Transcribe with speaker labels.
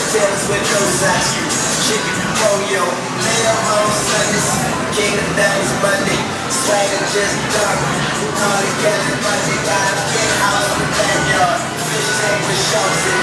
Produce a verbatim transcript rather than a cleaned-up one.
Speaker 1: tails with no socks. Chicken polio, mayo on Sundays. King of Diamonds Monday, swagger just dark. All together Monday, got a big house in the backyard. Fish tank with sharks in